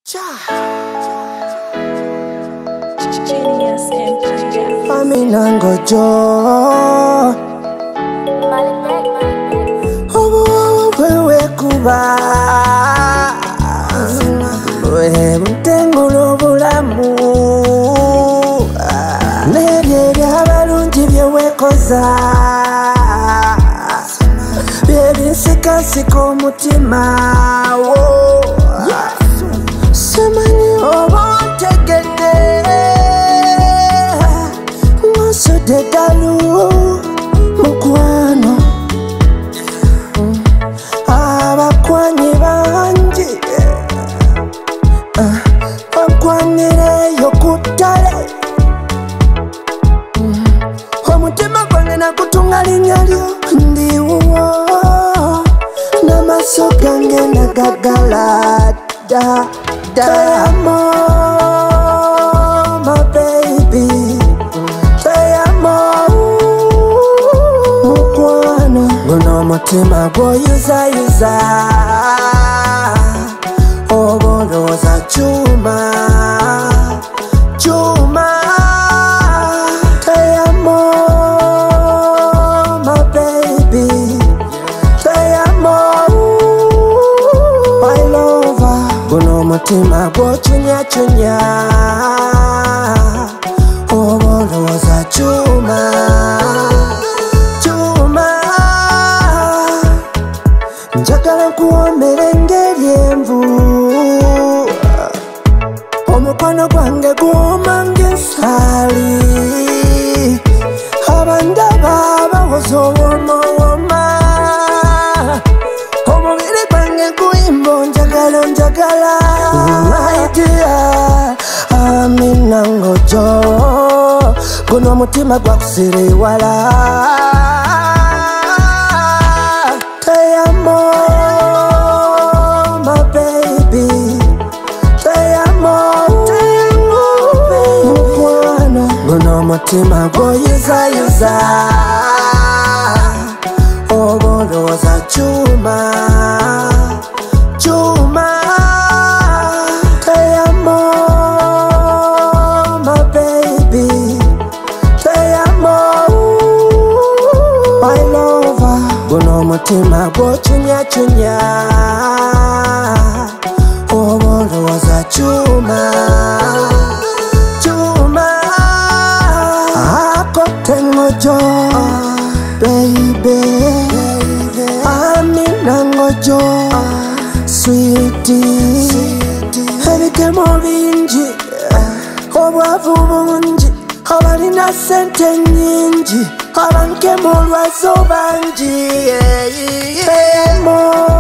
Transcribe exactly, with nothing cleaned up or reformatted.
Genius Empire. Amina ngojo wewe kuba wewe mtengolo bulamu nebye abalungi byewekoza byebisikasika omutima wo semanyi oba ntegedde ng'osudde ddalu mukwano abakwanyi bangi bakwanireyo ku ttale omutima gwange nagutunga linnya lyo ndiwuwo n'amaaso gange nagagala da da amo my baby say amo mukwano guno omutima gwoyuzayuza oba olowooza kyuma kyuma say amo my baby say amo my lover guno omutima gwocunyaacunya oba olowooza kyuma kyuma njagala nkuwoomere ng'eryenvu omukono gwange guwooma ng'ensaali abandaba bawoza owoomawoma omubiri gwange guyimba onjagala onjagala idea Amina ngojo guno omutima gwakusira ewala teyamo my baby teyamo mukwano guno omutima gwoyuzayuza oba olowooza kyuma kyuma teyamo my baby teyamo my lover guno omutima gwocunyaacunya oba olowooza kyuma kyuma akotte ngojo baby Amina ngojo sweetie ebigemo bingi obwavu bungi abalina sente nnyingi abankemu olwazo bangi teyamo